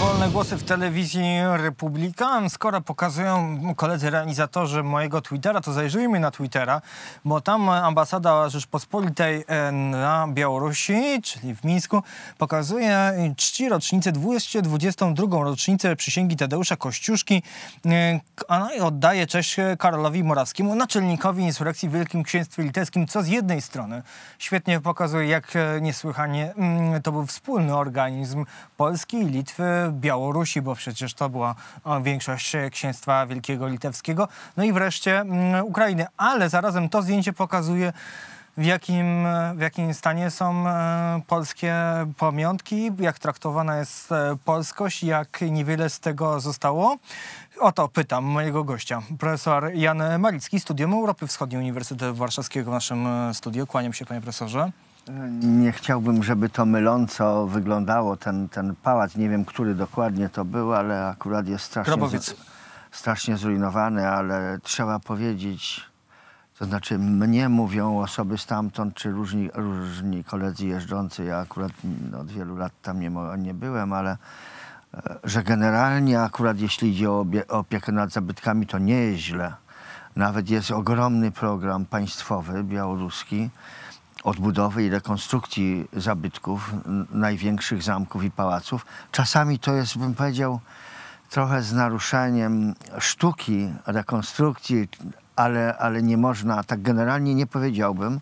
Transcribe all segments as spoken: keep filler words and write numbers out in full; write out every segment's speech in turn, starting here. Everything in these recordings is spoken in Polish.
Wolne głosy w telewizji Republika. Skoro pokazują koledzy realizatorzy mojego Twittera, to zajrzyjmy na Twittera, bo tam ambasada Rzeczpospolitej na Białorusi, czyli w Mińsku, pokazuje czci rocznicę, dwieście dwudziestą drugą rocznicę przysięgi Tadeusza Kościuszki, a no i oddaje cześć Karolowi Morawskiemu, naczelnikowi insurrekcji w Wielkim Księstwie Litewskim, co z jednej strony świetnie pokazuje, jak niesłychanie to był wspólny organizm Polski, Litwy, Białorusi, bo przecież to była większość Księstwa Wielkiego Litewskiego, no i wreszcie Ukrainy. Ale zarazem to zdjęcie pokazuje, w jakim, w jakim stanie są polskie pamiątki, jak traktowana jest polskość, jak niewiele z tego zostało. O to pytam mojego gościa, profesor Jan Malicki, Studium Europy Wschodniej Uniwersytetu Warszawskiego w naszym studiu. Kłaniam się, panie profesorze. Nie chciałbym, żeby to myląco wyglądało, ten, ten pałac. Nie wiem, który dokładnie to był, ale akurat jest strasznie, z, strasznie zrujnowany, ale trzeba powiedzieć, to znaczy mnie mówią osoby stamtąd, czy różni, różni koledzy jeżdżący, ja akurat od wielu lat tam nie, nie byłem, ale że generalnie akurat jeśli idzie o opiekę nad zabytkami, to nie jest źle. Nawet jest ogromny program państwowy, białoruski, odbudowy i rekonstrukcji zabytków, największych zamków i pałaców. Czasami to jest, bym powiedział, trochę z naruszeniem sztuki rekonstrukcji, ale, ale nie można, tak generalnie nie powiedziałbym,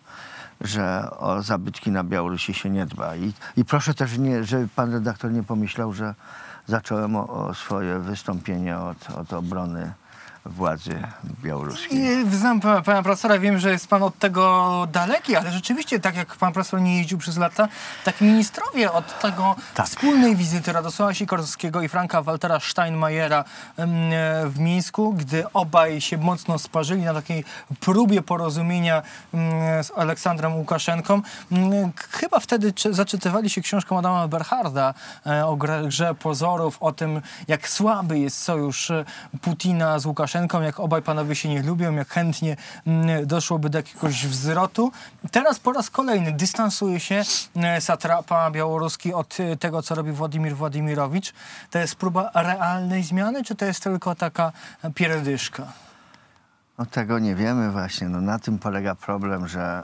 że o zabytki na Białorusi się nie dba. I, i proszę też, nie, żeby pan redaktor nie pomyślał, że zacząłem o, o swoje wystąpienie od, od obrony władzy białoruskiej. Znam pana, pana profesora, wiem, że jest pan od tego daleki, ale rzeczywiście, tak jak pan profesor nie jeździł przez lata, tak ministrowie od tego tak. wspólnej wizyty Radosława Sikorskiego i Franka Waltera Steinmeiera w Mińsku, gdy obaj się mocno sparzyli na takiej próbie porozumienia z Aleksandrem Łukaszenką. Chyba wtedy zaczytywali się książką Adama Eberharda o grze pozorów, o tym, jak słaby jest sojusz Putina z Łukaszenką, jak obaj panowie się nie lubią, jak chętnie doszłoby do jakiegoś wzrotu. Teraz po raz kolejny dystansuje się satrapa białoruski od tego, co robi Władimir Władimirowicz. To jest próba realnej zmiany, czy to jest tylko taka pierdyszka? No tego nie wiemy właśnie. No, na tym polega problem, że,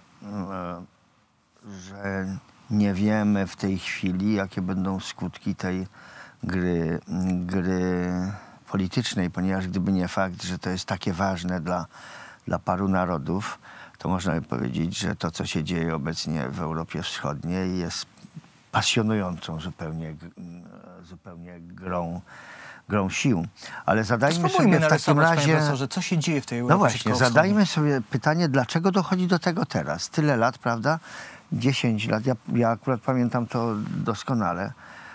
że nie wiemy w tej chwili, jakie będą skutki tej gry, gry politycznej, ponieważ gdyby nie fakt, że to jest takie ważne dla, dla paru narodów, to można by powiedzieć, że to, co się dzieje obecnie w Europie Wschodniej, jest pasjonującą zupełnie, zupełnie grą, grą sił. Ale zadajmy sobie w takim razie... co się dzieje w tej Europie? No właśnie, zadajmy sobie pytanie, dlaczego dochodzi do tego teraz? Tyle lat, prawda? Dziesięć lat. Ja, ja akurat pamiętam to doskonale.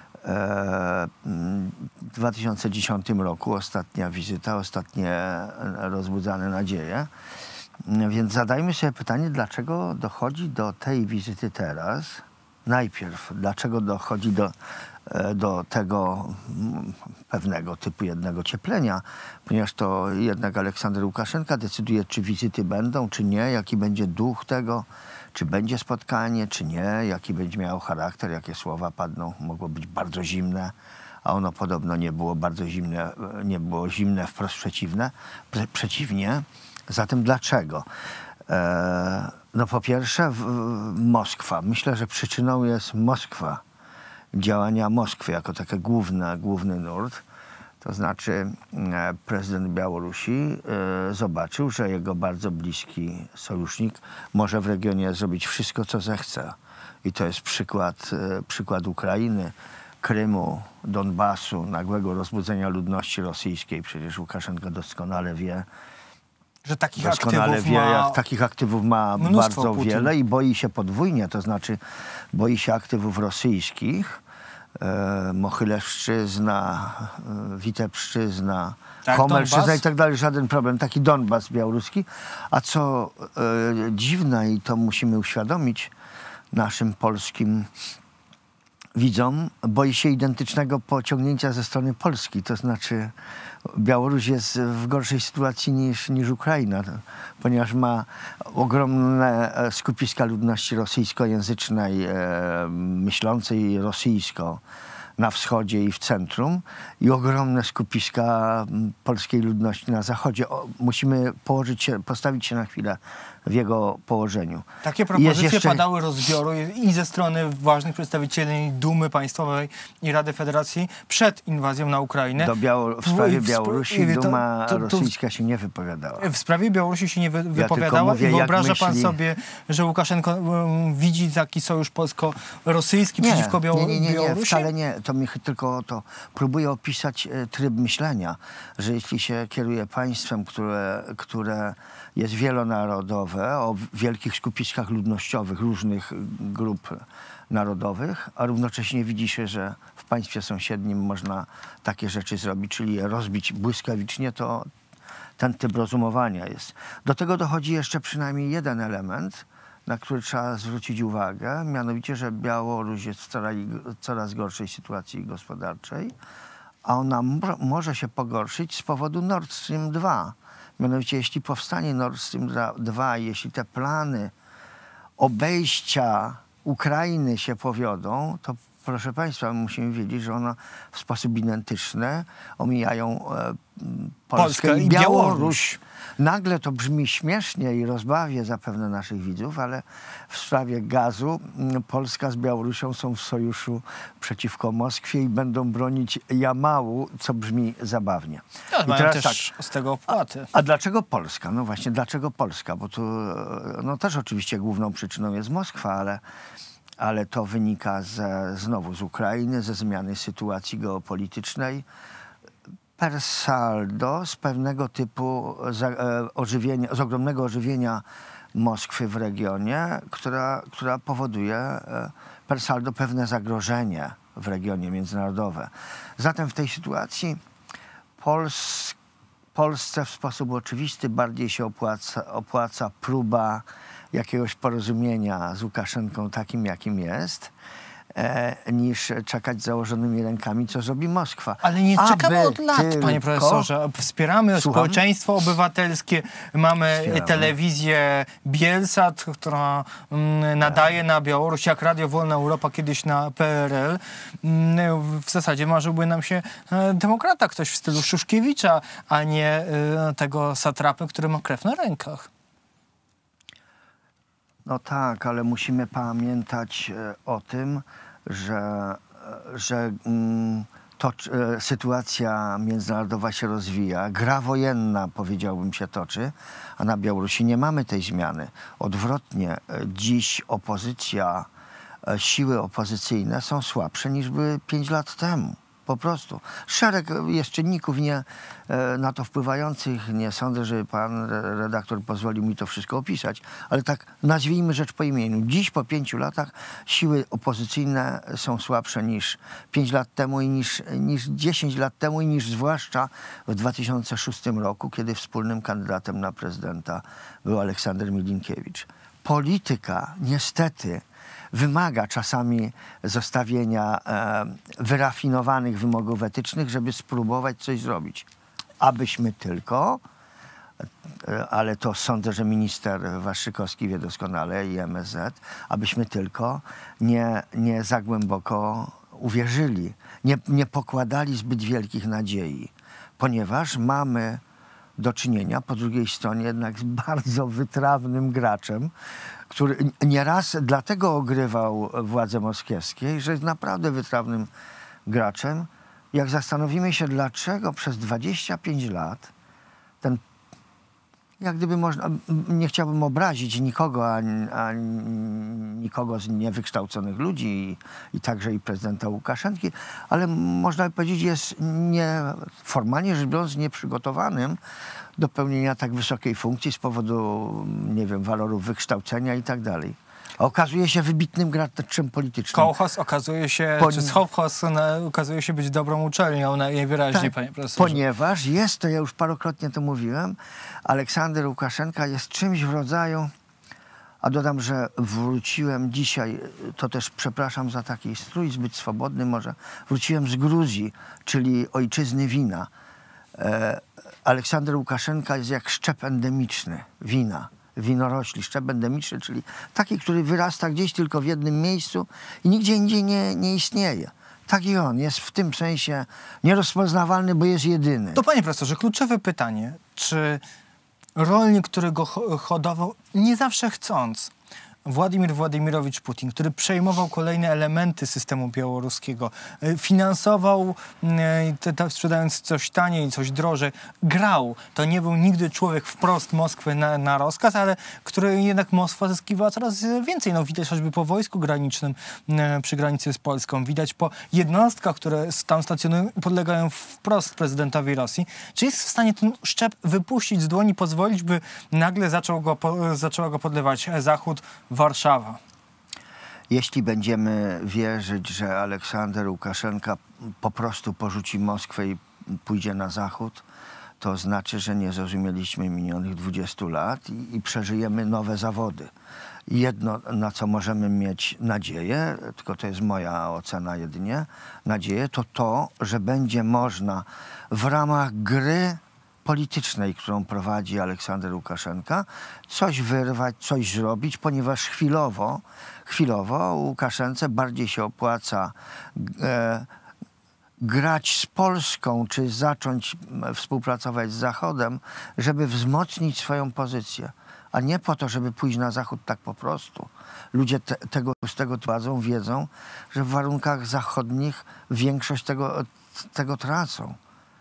W dwa tysiące dziesiątym roku ostatnia wizyta, ostatnie rozbudzane nadzieje. Więc zadajmy sobie pytanie, dlaczego dochodzi do tej wizyty teraz. Najpierw, dlaczego dochodzi do, do tego pewnego typu jednego cieplenia, ponieważ to jednak Aleksander Łukaszenka decyduje, czy wizyty będą, czy nie, jaki będzie duch tego, czy będzie spotkanie, czy nie, jaki będzie miało charakter, jakie słowa padną. Mogło być bardzo zimne, a ono podobno nie było bardzo zimne, nie było zimne, wprost przeciwne, pre, przeciwnie. Zatem dlaczego? E, no po pierwsze w, w Moskwa. Myślę, że przyczyną jest Moskwa, działania Moskwy jako taki główny, główny nurt. To znaczy e, prezydent Białorusi e, zobaczył, że jego bardzo bliski sojusznik może w regionie zrobić wszystko, co zechce. I to jest przykład, e, przykład Ukrainy, Krymu, Donbasu, nagłego rozbudzenia ludności rosyjskiej. Przecież Łukaszenka doskonale wie, że takich doskonale aktywów wie, ma jak takich aktywów ma bardzo Putin. wiele i boi się podwójnie, to znaczy boi się aktywów rosyjskich, E, Mochylewszczyzna, e, Witebszczyzna, tak, Komelszczyzna i tak dalej, żaden problem. Taki Donbas białoruski. A co e, dziwne, i to musimy uświadomić naszym polskim widzom, boi się identycznego pociągnięcia ze strony Polski. To znaczy Białoruś jest w gorszej sytuacji niż, niż Ukraina, ponieważ ma ogromne skupiska ludności rosyjskojęzycznej, e, myślącej rosyjsko, na wschodzie i w centrum i ogromne skupiska polskiej ludności na zachodzie. O, musimy położyć się, postawić się na chwilę w jego położeniu. Takie propozycje jeszcze... padały rozbioru i ze strony ważnych przedstawicieli Dumy Państwowej i Rady Federacji przed inwazją na Ukrainę. Do Biało... W sprawie w, Białorusi w, Duma to, to, to, rosyjska się nie wypowiadała. W sprawie Białorusi się nie wy, wypowiadała ja mówię, i wyobraża myśli... pan sobie, że Łukaszenko um, widzi taki sojusz polsko-rosyjski nie, przeciwko Biało... nie, nie, nie, nie, Białorusi? wcale nie. To mi tylko to próbuję opisać e, tryb myślenia, że jeśli się kieruje państwem, które, które jest wielonarodowe, o wielkich skupiskach ludnościowych różnych grup narodowych, a równocześnie widzi się, że w państwie sąsiednim można takie rzeczy zrobić, czyli je rozbić błyskawicznie, to ten typ rozumowania jest. Do tego dochodzi jeszcze przynajmniej jeden element, na który trzeba zwrócić uwagę, mianowicie, że Białoruś jest w coraz, coraz gorszej sytuacji gospodarczej, a ona może się pogorszyć z powodu Nord Stream dwa. Mianowicie, jeśli powstanie Nord Stream dwa, jeśli te plany obejścia Ukrainy się powiodą, to proszę państwa, musimy wiedzieć, że one w sposób identyczny omijają e, Polskę, Polskę i Białoruś. Białoruś. Nagle to brzmi śmiesznie i rozbawię zapewne naszych widzów, ale w sprawie gazu Polska z Białorusią są w sojuszu przeciwko Moskwie i będą bronić Jamału, co brzmi zabawnie. Ja, I teraz też tak, z tego opłaty. A, a dlaczego Polska? No właśnie, dlaczego Polska? Bo tu no też oczywiście główną przyczyną jest Moskwa, ale ale to wynika ze, znowu z Ukrainy, ze zmiany sytuacji geopolitycznej. Per saldo z pewnego typu za, e, ożywienia, z ogromnego ożywienia Moskwy w regionie, która, która powoduje e, per saldo pewne zagrożenie w regionie międzynarodowe. Zatem w tej sytuacji Pols, Polsce w sposób oczywisty bardziej się opłaca, opłaca próba jakiegoś porozumienia z Łukaszenką takim, jakim jest, e, niż czekać założonymi rękami, co zrobi Moskwa. Ale nie czekamy Aby od lat, tylko... panie profesorze. Wspieramy Słucham? społeczeństwo obywatelskie. Mamy Wspieramy. telewizję Bielsat, która mm, nadaje na Białoruś, jak Radio Wolna Europa kiedyś na P R L. Mm, w zasadzie marzyłby nam się e, demokrata, ktoś w stylu Szuszkiewicza, a nie e, tego satrapy, który ma krew na rękach. No tak, ale musimy pamiętać o tym, że, że to, sytuacja międzynarodowa się rozwija. Gra wojenna, powiedziałbym, się toczy, a na Białorusi nie mamy tej zmiany. Odwrotnie, dziś opozycja, siły opozycyjne są słabsze niż były pięć lat temu. Po prostu. Szereg jest czynników nie, na to wpływających. Nie sądzę, że pan redaktor pozwolił mi to wszystko opisać, ale tak nazwijmy rzecz po imieniu. Dziś po pięciu latach siły opozycyjne są słabsze niż pięć lat temu i niż, niż dziesięć lat temu i niż zwłaszcza w dwa tysiące szóstym roku, kiedy wspólnym kandydatem na prezydenta był Aleksander Milinkiewicz. Polityka niestety wymaga czasami zostawienia e, wyrafinowanych wymogów etycznych, żeby spróbować coś zrobić. Abyśmy tylko, e, ale to sądzę, że minister Waszczykowski wie doskonale i M S Z, abyśmy tylko nie, nie za głęboko uwierzyli, nie, nie pokładali zbyt wielkich nadziei, ponieważ mamy do czynienia po drugiej stronie jednak z bardzo wytrawnym graczem, który nieraz dlatego ogrywał władze moskiewskie, że jest naprawdę wytrawnym graczem. Jak zastanowimy się, dlaczego przez dwadzieścia pięć lat ten, jak gdyby można, nie chciałbym obrazić nikogo, ani, ani nikogo z niewykształconych ludzi i, i także i prezydenta Łukaszenki, ale można by powiedzieć, jest nie, formalnie rzecz biorąc nieprzygotowanym do pełnienia tak wysokiej funkcji z powodu, nie wiem, walorów wykształcenia i tak dalej. A okazuje się wybitnym graczem politycznym. Kołchoz okazuje się, Poni... czy Sovchoz okazuje się być dobrą uczelnią najwyraźniej, tak, panie profesorze. Ponieważ jest to, ja już parokrotnie to mówiłem, Aleksander Łukaszenka jest czymś w rodzaju, a dodam, że wróciłem dzisiaj, to też przepraszam za taki strój zbyt swobodny może, wróciłem z Gruzji, czyli ojczyzny wina. E, Aleksander Łukaszenka jest jak szczep endemiczny wina, winorośli, szczep endemiczny, czyli taki, który wyrasta gdzieś tylko w jednym miejscu i nigdzie indziej nie, nie istnieje. Tak i on jest w tym sensie nierozpoznawalny, bo jest jedyny. To panie profesorze, kluczowe pytanie. Czy rolnik, który go ho- hodował, nie zawsze chcąc, Władimir Władimirowicz Putin, który przejmował kolejne elementy systemu białoruskiego, y, finansował, y, te, te, sprzedając coś taniej, coś drożej, grał. To nie był nigdy człowiek wprost Moskwy na, na rozkaz, ale który jednak Moskwa zyskiwała coraz więcej. No, widać choćby po wojsku granicznym y, przy granicy z Polską. Widać po jednostkach, które tam stacjonują, podlegają wprost prezydentowi Rosji. Czy jest w stanie ten szczep wypuścić z dłoni, pozwolić, by nagle zaczął go, po, zaczęła go podlewać Zachód, Warszawa? Jeśli będziemy wierzyć, że Aleksander Łukaszenka po prostu porzuci Moskwę i pójdzie na zachód, to znaczy, że nie zrozumieliśmy minionych dwudziestu lat i, i przeżyjemy nowe zawody. Jedno, na co możemy mieć nadzieję, tylko to jest moja ocena jedynie, nadzieję, to to, że będzie można w ramach gry politycznej, którą prowadzi Aleksander Łukaszenka, coś wyrwać, coś zrobić, ponieważ chwilowo, chwilowo Łukaszence bardziej się opłaca e, grać z Polską, czy zacząć współpracować z Zachodem, żeby wzmocnić swoją pozycję, a nie po to, żeby pójść na Zachód tak po prostu. Ludzie te, tego, z tego twadzą, wiedzą, że w warunkach zachodnich większość tego, tego tracą.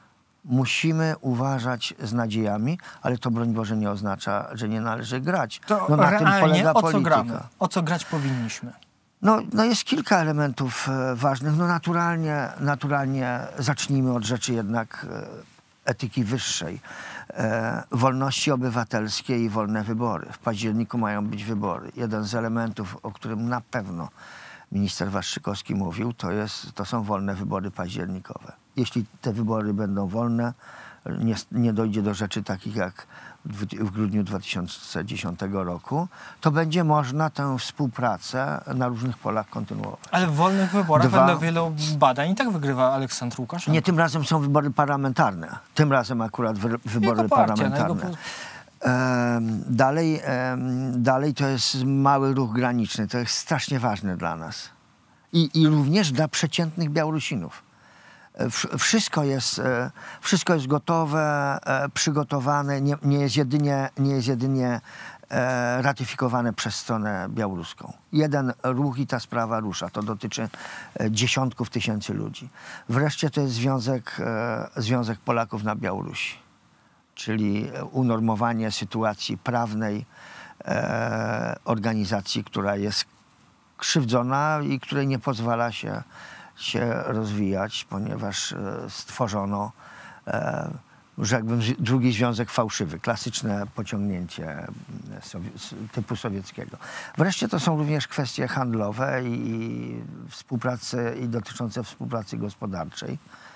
Musimy uważać z nadziejami, ale to broń Boże nie oznacza, że nie należy grać. To no, na tym polega o co polityka. gramy? O co grać powinniśmy? No, no jest kilka elementów e, ważnych. No naturalnie, naturalnie zacznijmy od rzeczy jednak e, etyki wyższej. E, wolności obywatelskie i wolne wybory. W październiku mają być wybory. Jeden z elementów, o którym na pewno minister Waszczykowski mówił, to, jest, to są wolne wybory październikowe. Jeśli te wybory będą wolne, nie, nie dojdzie do rzeczy takich jak w, w grudniu dwa tysiące dziesiątego roku, to będzie można tę współpracę na różnych polach kontynuować. Ale w wolnych wyborach Dwa- wedle wielu badań i tak wygrywa Aleksander Łukaszenka. Nie, tym razem są wybory parlamentarne. Tym razem akurat wy, wybory Jego partia, parlamentarne. no jego Em, dalej, em, dalej to jest mały ruch graniczny. To jest strasznie ważne dla nas. I, i również dla przeciętnych Białorusinów. Wsz- Wszystko jest, e, wszystko jest gotowe, e, przygotowane, nie, nie jest jedynie, nie jest jedynie e, ratyfikowane przez stronę białoruską. Jeden ruch i ta sprawa rusza. To dotyczy e, dziesiątków tysięcy ludzi. Wreszcie to jest Związek, e, Związek Polaków na Białorusi, czyli unormowanie sytuacji prawnej e, organizacji, która jest krzywdzona i której nie pozwala się się rozwijać, ponieważ e, stworzono, e, rzekłbym, z- drugi związek fałszywy, klasyczne pociągnięcie e, sowie, s- typu sowieckiego. Wreszcie to są również kwestie handlowe i, i współpracy, i dotyczące współpracy gospodarczej.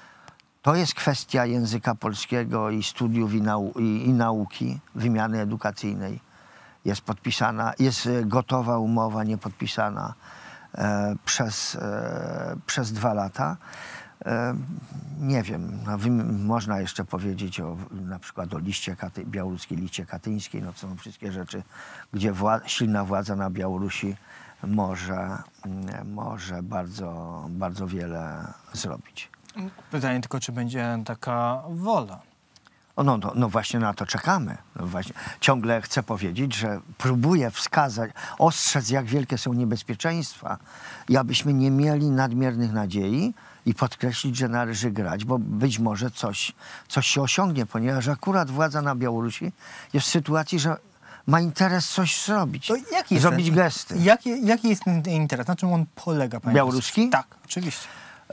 To jest kwestia języka polskiego i studiów i, nau i, i nauki, wymiany edukacyjnej. Jest podpisana, jest e, gotowa umowa, nie podpisana e, przez, e, przez dwa lata. E, nie wiem, no, wym- można jeszcze powiedzieć o, na przykład o liście katy, białoruskiej liście katyńskiej. No, to są wszystkie rzeczy, gdzie wła silna władza na Białorusi może, mm, może bardzo, bardzo wiele zrobić. Pytanie tylko, czy będzie taka wola. O, no, no, no właśnie na to czekamy. No właśnie. Ciągle chcę powiedzieć, że próbuję wskazać, ostrzec, jak wielkie są niebezpieczeństwa i abyśmy nie mieli nadmiernych nadziei i podkreślić, że należy grać, bo być może coś, coś się osiągnie, ponieważ akurat władza na Białorusi jest w sytuacji, że ma interes coś zrobić, To jaki jest zrobić ten, gesty. Jaki, jaki jest ten interes? Na czym on polega, panie Białoruski? profesorze? Tak, oczywiście.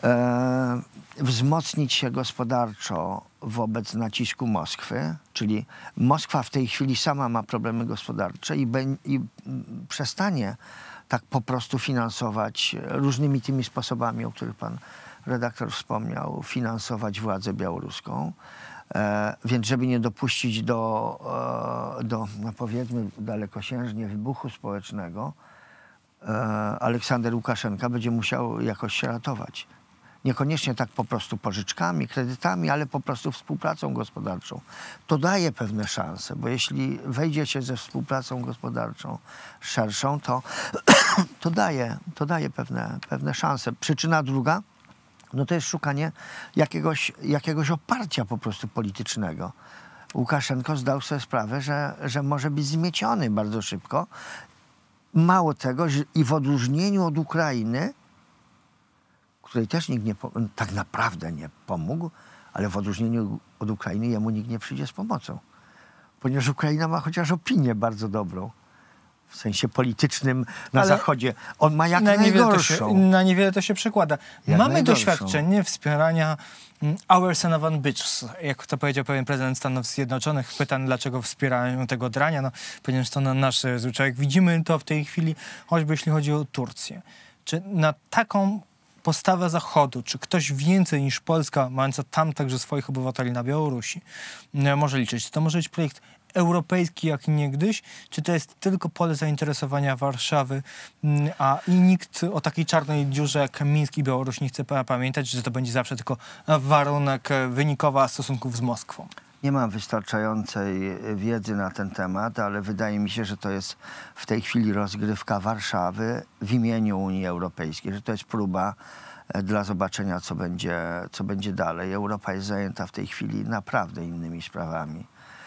E, wzmocnić się gospodarczo wobec nacisku Moskwy, czyli Moskwa w tej chwili sama ma problemy gospodarcze i, bę- i mm, przestanie tak po prostu finansować różnymi tymi sposobami, o których pan redaktor wspomniał, finansować władzę białoruską. E, więc żeby nie dopuścić do, e, do no powiedzmy dalekosiężnie wybuchu społecznego, e, Aleksander Łukaszenka będzie musiał jakoś się ratować. Niekoniecznie tak po prostu pożyczkami, kredytami, ale po prostu współpracą gospodarczą. To daje pewne szanse, bo jeśli wejdzie się ze współpracą gospodarczą szerszą, to, to daje, to daje pewne, pewne szanse. Przyczyna druga no to jest szukanie jakiegoś, jakiegoś oparcia po prostu politycznego. Łukaszenko zdał sobie sprawę, że, że może być zmieciony bardzo szybko. Mało tego, że i w odróżnieniu od Ukrainy, której też nikt nie, tak naprawdę nie pomógł, ale w odróżnieniu od Ukrainy jemu nikt nie przyjdzie z pomocą. Ponieważ Ukraina ma chociaż opinię bardzo dobrą. W sensie politycznym na Ale Zachodzie. On ma jak na niewiele, to najgorszą. się, na niewiele to się przekłada. Jak Mamy najgorszą. doświadczenie wspierania mm, our son of a bitch, jak to powiedział pewien prezydent Stanów Zjednoczonych, pytany, dlaczego wspierają tego drania, no, ponieważ to na nasz zwyczaj. Widzimy to w tej chwili, choćby jeśli chodzi o Turcję. Czy na taką postawę Zachodu, czy ktoś więcej niż Polska, mająca tam także swoich obywateli na Białorusi, m, może liczyć? Czy to może być projekt europejski jak niegdyś, czy to jest tylko pole zainteresowania Warszawy, m, a i nikt o takiej czarnej dziurze jak Mińsk i Białoruś nie chce pa- pamiętać, że to będzie zawsze tylko warunek e, wynikowa stosunków z Moskwą? Nie mam wystarczającej wiedzy na ten temat, ale wydaje mi się, że to jest w tej chwili rozgrywka Warszawy w imieniu Unii Europejskiej, że to jest próba e, dla zobaczenia, co będzie, co będzie dalej. Europa jest zajęta w tej chwili naprawdę innymi sprawami.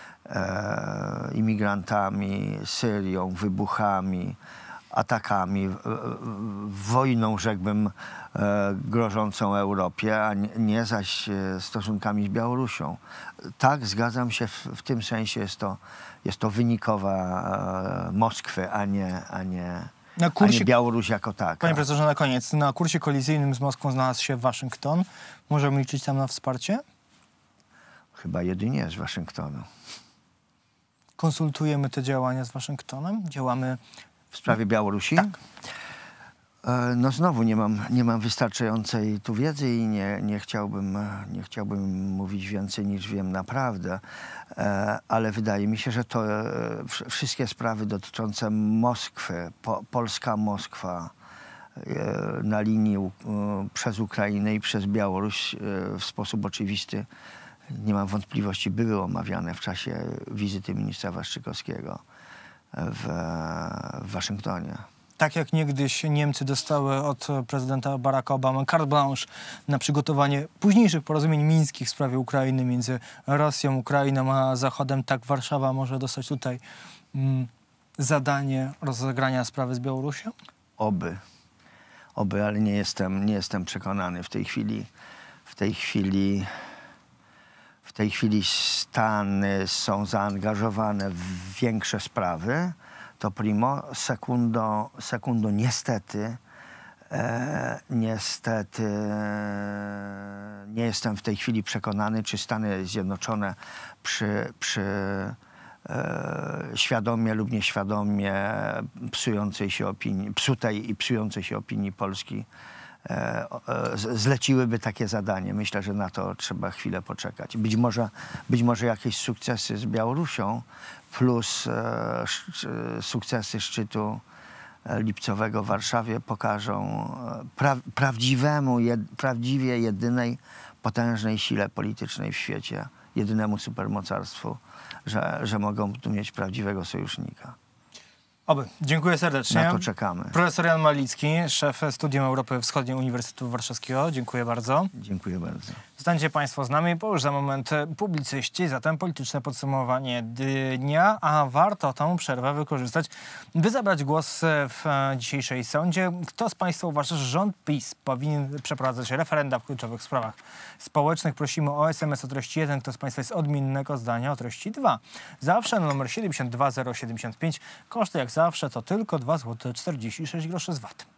E, imigrantami, Syrią, wybuchami, atakami, w, w, wojną, rzekłbym, e, grożącą Europie, a nie, nie zaś e, stosunkami z Białorusią. Tak, zgadzam się, w, w tym sensie jest to, jest to wynikowa e, Moskwy, a nie, a nie, Na a kursie, nie Białoruś jako taka. panie profesorze, na koniec, na kursie kolizyjnym z Moskwą znalazł się Waszyngton. Możemy liczyć tam na wsparcie? Chyba jedynie z Waszyngtonu. Konsultujemy te działania z Waszyngtonem? Działamy... W sprawie Białorusi? Tak. E, No znowu nie mam, nie mam wystarczającej tu wiedzy i nie, nie, chciałbym, nie chciałbym mówić więcej niż wiem naprawdę, e, ale wydaje mi się, że to e, wsz- wszystkie sprawy dotyczące Moskwy, po, Polska Moskwa e, na linii u- e, przez Ukrainę i przez Białoruś e, w sposób oczywisty, nie mam wątpliwości, były omawiane w czasie wizyty ministra Waszczykowskiego w, w Waszyngtonie. Tak jak niegdyś Niemcy dostały od prezydenta Baracka Obamy carte blanche na przygotowanie późniejszych porozumień mińskich w sprawie Ukrainy między Rosją, Ukrainą a Zachodem, tak Warszawa może dostać tutaj mm, zadanie rozegrania sprawy z Białorusią? Oby. Oby, ale nie jestem, nie jestem przekonany w tej chwili. W tej chwili, w tej chwili Stany są zaangażowane w większe sprawy. To primo. Sekundo, sekundo niestety, e, niestety e, nie jestem w tej chwili przekonany, czy Stany Zjednoczone przy, przy e, świadomie lub nieświadomie psującej się opinii, psutej i psującej się opinii Polski e, e, z- zleciłyby takie zadanie. Myślę, że na to trzeba chwilę poczekać. Być może, być może jakieś sukcesy z Białorusią plus e, sz, sukcesy szczytu e, lipcowego w Warszawie pokażą e, pra, prawdziwemu, jed, prawdziwie jedynej potężnej sile politycznej w świecie, jedynemu supermocarstwu, że, że mogą tu mieć prawdziwego sojusznika. Oby. Dziękuję serdecznie. Na to czekamy. Profesor Jan Malicki, szef Studium Europy Wschodniej Uniwersytetu Warszawskiego. Dziękuję bardzo. Dziękuję bardzo. Zostańcie Państwo z nami, bo już za moment publicyści, zatem polityczne podsumowanie dnia, a warto tą przerwę wykorzystać, by zabrać głos w e, dzisiejszej sądzie. Kto z Państwa uważa, że rząd PiS powinien przeprowadzać referenda w kluczowych sprawach społecznych? Prosimy o S M S o treści jeden. Kto z Państwa jest odmiennego zdania o treści dwa? Zawsze na numer siedemdziesiąt dwa zero siedemdziesiąt pięć. Koszty jak zawsze to tylko dwa złote czterdzieści sześć groszy z V A T.